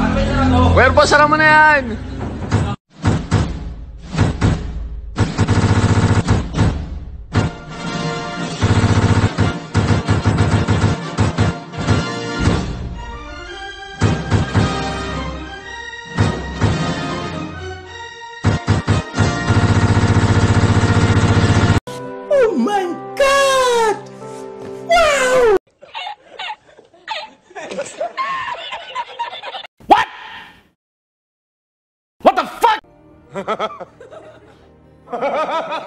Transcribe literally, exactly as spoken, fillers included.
Where pa, sara mo na yan! Oh my God! Wow! What? What the fuck?